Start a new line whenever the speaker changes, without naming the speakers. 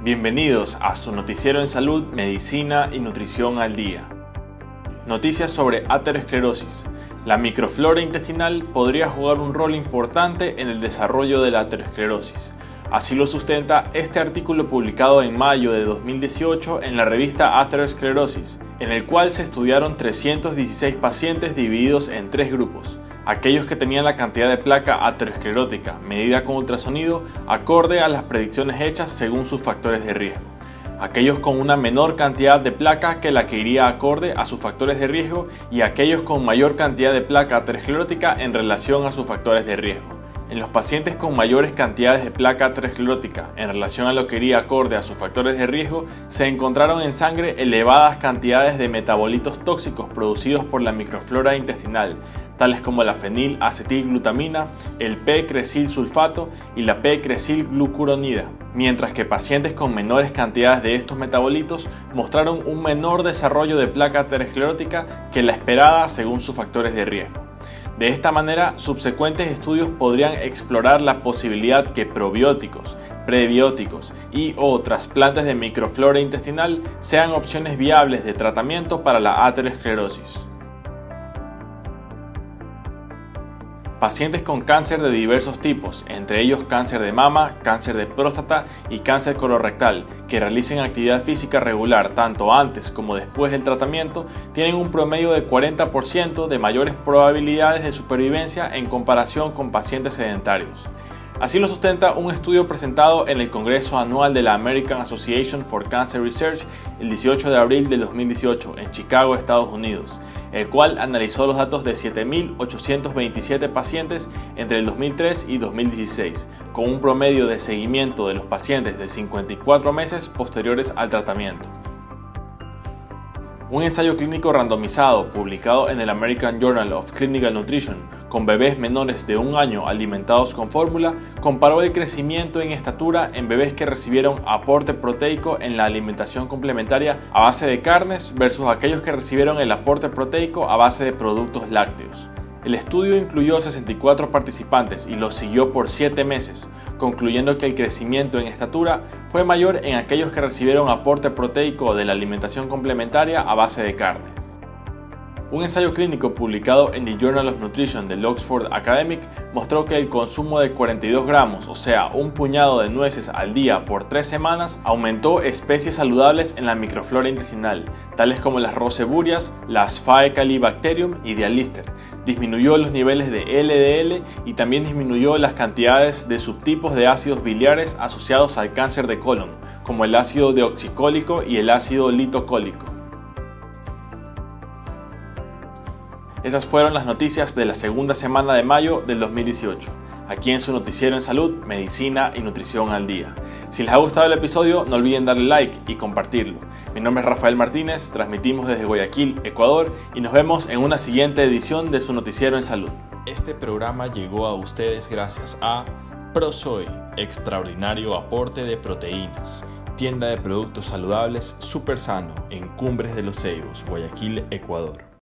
Bienvenidos a su noticiero en salud, medicina y nutrición al día. Noticias sobre aterosclerosis. La microflora intestinal podría jugar un rol importante en el desarrollo de la aterosclerosis. Así lo sustenta este artículo publicado en mayo de 2018 en la revista Atherosclerosis, en el cual se estudiaron 316 pacientes divididos en tres grupos. Aquellos que tenían la cantidad de placa aterosclerótica medida con ultrasonido acorde a las predicciones hechas según sus factores de riesgo. Aquellos con una menor cantidad de placa que la que iría acorde a sus factores de riesgo y aquellos con mayor cantidad de placa aterosclerótica en relación a sus factores de riesgo. En los pacientes con mayores cantidades de placa aterosclerótica en relación a lo que iría acorde a sus factores de riesgo, se encontraron en sangre elevadas cantidades de metabolitos tóxicos producidos por la microflora intestinal, tales como la fenilacetilglutamina, el P-crecilsulfato y la P-crecilglucuronida, mientras que pacientes con menores cantidades de estos metabolitos mostraron un menor desarrollo de placa aterosclerótica que la esperada según sus factores de riesgo. De esta manera, subsecuentes estudios podrían explorar la posibilidad que probióticos, prebióticos y/o trasplantes de microflora intestinal sean opciones viables de tratamiento para la aterosclerosis. Pacientes con cáncer de diversos tipos, entre ellos cáncer de mama, cáncer de próstata y cáncer colorectal, que realicen actividad física regular tanto antes como después del tratamiento, tienen un promedio de 40% de mayores probabilidades de supervivencia en comparación con pacientes sedentarios. Así lo sustenta un estudio presentado en el Congreso Anual de la American Association for Cancer Research el 18 de abril de 2018 en Chicago, Estados Unidos, el cual analizó los datos de 7.827 pacientes entre el 2003 y 2016, con un promedio de seguimiento de los pacientes de 54 meses posteriores al tratamiento. Un ensayo clínico randomizado publicado en el American Journal of Clinical Nutrition con bebés menores de 1 año alimentados con fórmula comparó el crecimiento en estatura en bebés que recibieron aporte proteico en la alimentación complementaria a base de carnes versus aquellos que recibieron el aporte proteico a base de productos lácteos. El estudio incluyó 64 participantes y los siguió por 7 meses, concluyendo que el crecimiento en estatura fue mayor en aquellos que recibieron aporte proteico de la alimentación complementaria a base de carne. Un ensayo clínico publicado en The Journal of Nutrition del Oxford Academic mostró que el consumo de 42 gramos, o sea, un puñado de nueces al día por 3 semanas, aumentó especies saludables en la microflora intestinal, tales como las roseburias, las Faecalibacterium y Dialister, disminuyó los niveles de LDL y también disminuyó las cantidades de subtipos de ácidos biliares asociados al cáncer de colon, como el ácido deoxicólico y el ácido litocólico. Esas fueron las noticias de la segunda semana de mayo del 2018, aquí en su noticiero en salud, medicina y nutrición al día. Si les ha gustado el episodio, no olviden darle like y compartirlo. Mi nombre es Rafael Martínez, transmitimos desde Guayaquil, Ecuador, y nos vemos en una siguiente edición de su noticiero en salud. Este programa llegó a ustedes gracias a ProSoy, extraordinario aporte de proteínas. Tienda de productos saludables Super Sano en Cumbres de los Ceibos, Guayaquil, Ecuador.